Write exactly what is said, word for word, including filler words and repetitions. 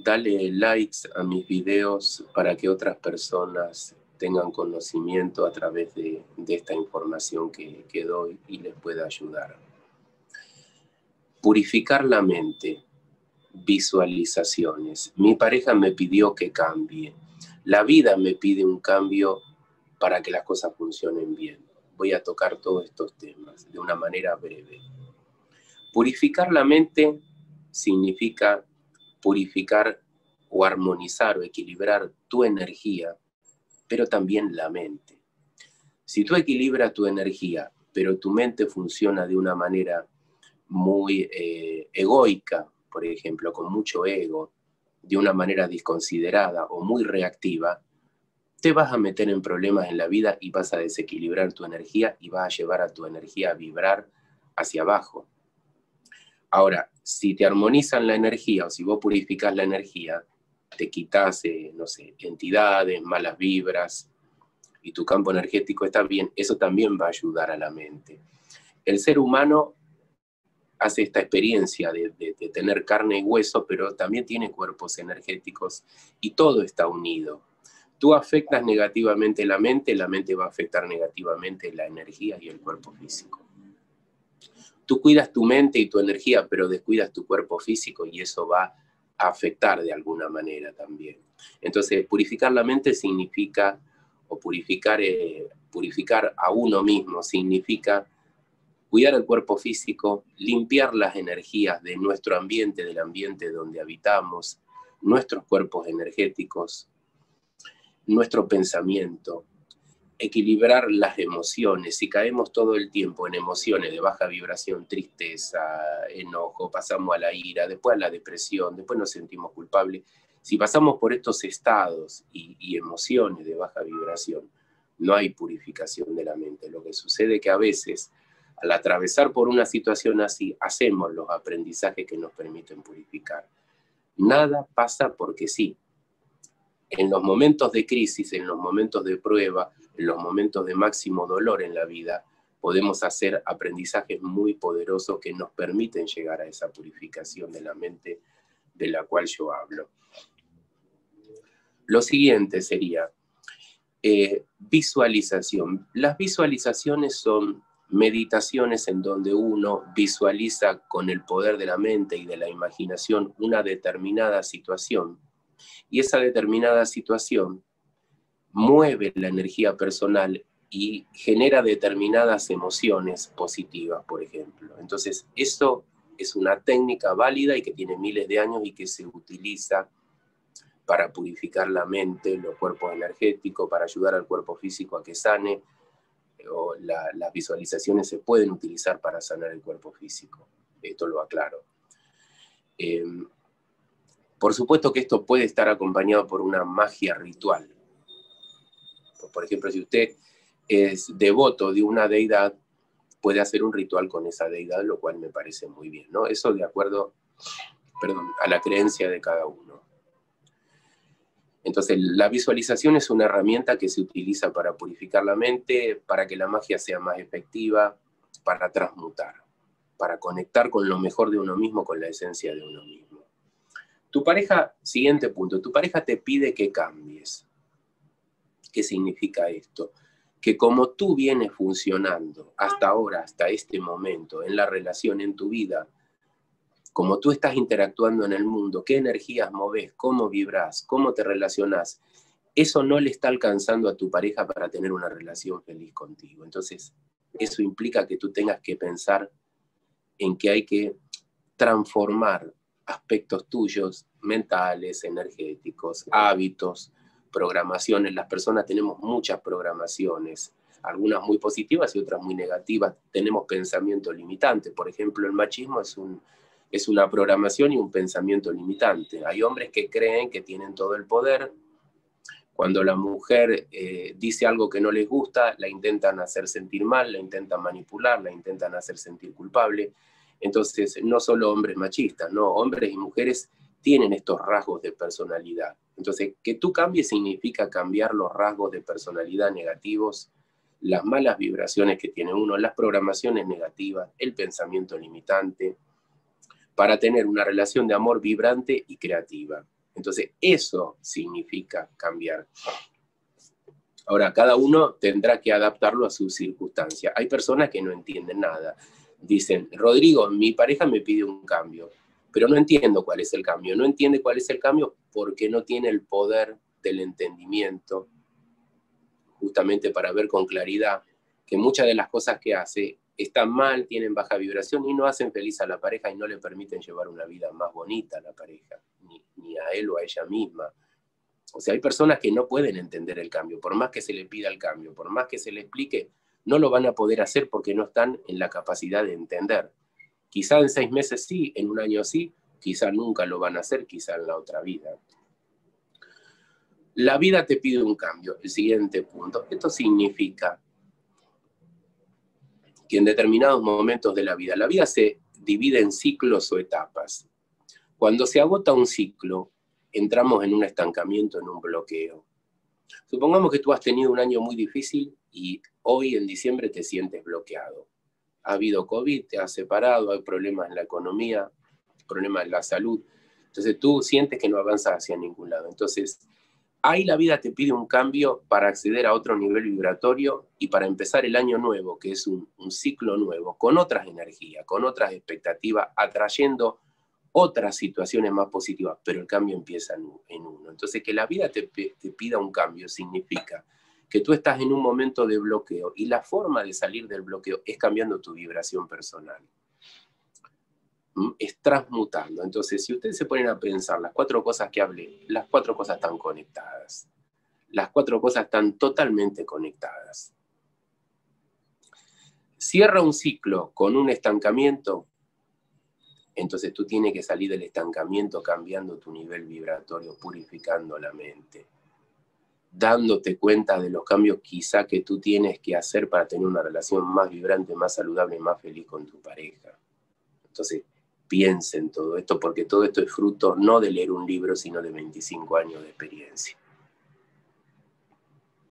dale likes a mis videos para que otras personas tengan conocimiento a través de, de esta información que, que doy y les pueda ayudar. Purificar la mente, visualizaciones. Mi pareja me pidió que cambie. La vida me pide un cambio para que las cosas funcionen bien. Voy a tocar todos estos temas de una manera breve. Purificar la mente significa purificar o armonizar o equilibrar tu energía, pero también la mente. Si tú equilibras tu energía, pero tu mente funciona de una manera muy eh, egoica, por ejemplo, con mucho ego, de una manera desconsiderada o muy reactiva, te vas a meter en problemas en la vida y vas a desequilibrar tu energía y vas a llevar a tu energía a vibrar hacia abajo. Ahora, si te armonizan la energía o si vos purificás la energía, te quitas, eh, no sé, entidades, malas vibras y tu campo energético está bien, eso también va a ayudar a la mente. El ser humano hace esta experiencia de, de, de tener carne y hueso, pero también tiene cuerpos energéticos y todo está unido. Tú afectas negativamente la mente, la mente va a afectar negativamente la energía y el cuerpo físico. Tú cuidas tu mente y tu energía, pero descuidas tu cuerpo físico y eso va a afectar de alguna manera también. Entonces, purificar la mente significa, o purificar, eh, purificar a uno mismo significa cuidar el cuerpo físico, limpiar las energías de nuestro ambiente, del ambiente donde habitamos, nuestros cuerpos energéticos, nuestro pensamiento, equilibrar las emociones. Si caemos todo el tiempo en emociones de baja vibración, tristeza, enojo, pasamos a la ira, después a la depresión, después nos sentimos culpables. Si pasamos por estos estados y, y emociones de baja vibración, no hay purificación de la mente. Lo que sucede es que a veces, al atravesar por una situación así, hacemos los aprendizajes que nos permiten purificar. Nada pasa porque sí. En los momentos de crisis, en los momentos de prueba, en los momentos de máximo dolor en la vida, podemos hacer aprendizajes muy poderosos que nos permiten llegar a esa purificación de la mente de la cual yo hablo. Lo siguiente sería eh, visualización. Las visualizaciones son meditaciones en donde uno visualiza con el poder de la mente y de la imaginación una determinada situación. Y esa determinada situación mueve la energía personal y genera determinadas emociones positivas, por ejemplo. Entonces, eso es una técnica válida y que tiene miles de años y que se utiliza para purificar la mente, los cuerpos energéticos, para ayudar al cuerpo físico a que sane. O la, las visualizaciones se pueden utilizar para sanar el cuerpo físico. Esto lo aclaro. Eh, Por supuesto que esto puede estar acompañado por una magia ritual. Por ejemplo, si usted es devoto de una deidad, puede hacer un ritual con esa deidad, lo cual me parece muy bien, ¿no? Eso de acuerdo, perdón, a la creencia de cada uno. Entonces, la visualización es una herramienta que se utiliza para purificar la mente, para que la magia sea más efectiva, para transmutar, para conectar con lo mejor de uno mismo, con la esencia de uno mismo. Tu pareja, siguiente punto, tu pareja te pide que cambies. ¿Qué significa esto? Que como tú vienes funcionando hasta ahora, hasta este momento, en la relación, en tu vida, como tú estás interactuando en el mundo, qué energías moves, cómo vibras, cómo te relacionas, eso no le está alcanzando a tu pareja para tener una relación feliz contigo. Entonces, eso implica que tú tengas que pensar en que hay que transformar aspectos tuyos, mentales, energéticos, hábitos, programaciones. Las personas tenemos muchas programaciones, algunas muy positivas y otras muy negativas. Tenemos pensamiento limitante. Por ejemplo, el machismo es, un, es una programación y un pensamiento limitante. Hay hombres que creen que tienen todo el poder. Cuando la mujer eh, dice algo que no les gusta, la intentan hacer sentir mal, la intentan manipular, la intentan hacer sentir culpable. Entonces, no solo hombres machistas, no, hombres y mujeres tienen estos rasgos de personalidad. Entonces, que tú cambies significa cambiar los rasgos de personalidad negativos, las malas vibraciones que tiene uno, las programaciones negativas, el pensamiento limitante, para tener una relación de amor vibrante y creativa. Entonces, eso significa cambiar. Ahora, cada uno tendrá que adaptarlo a sus circunstancias. Hay personas que no entienden nada. Dicen, Rodrigo, mi pareja me pide un cambio, pero no entiendo cuál es el cambio. No entiende cuál es el cambio porque no tiene el poder del entendimiento, justamente para ver con claridad que muchas de las cosas que hace están mal, tienen baja vibración y no hacen feliz a la pareja y no le permiten llevar una vida más bonita a la pareja, ni, ni a él o a ella misma. O sea, hay personas que no pueden entender el cambio, por más que se le pida el cambio, por más que se le explique, no lo van a poder hacer porque no están en la capacidad de entender. Quizá en seis meses sí, en un año sí, quizá nunca lo van a hacer, quizá en la otra vida. La vida te pide un cambio, el siguiente punto. Esto significa que en determinados momentos de la vida, la vida se divide en ciclos o etapas. Cuando se agota un ciclo, entramos en un estancamiento, en un bloqueo. Supongamos que tú has tenido un año muy difícil y hoy en diciembre te sientes bloqueado. Ha habido COVID, te has separado, hay problemas en la economía, problemas en la salud. Entonces tú sientes que no avanzas hacia ningún lado. Entonces, ahí la vida te pide un cambio para acceder a otro nivel vibratorio y para empezar el año nuevo, que es un, un ciclo nuevo, con otras energías, con otras expectativas, atrayendo otras situaciones más positivas, pero el cambio empieza en, en uno. Entonces, que la vida te, te pida un cambio significa que tú estás en un momento de bloqueo y la forma de salir del bloqueo es cambiando tu vibración personal. Es transmutando. Entonces, si ustedes se ponen a pensar las cuatro cosas que hablé, las cuatro cosas están conectadas. Las cuatro cosas están totalmente conectadas. Cierra un ciclo con un estancamiento, entonces tú tienes que salir del estancamiento cambiando tu nivel vibratorio, purificando la mente, dándote cuenta de los cambios quizá que tú tienes que hacer para tener una relación más vibrante, más saludable, más feliz con tu pareja. Entonces, piensa en todo esto, porque todo esto es fruto no de leer un libro, sino de veinticinco años de experiencia.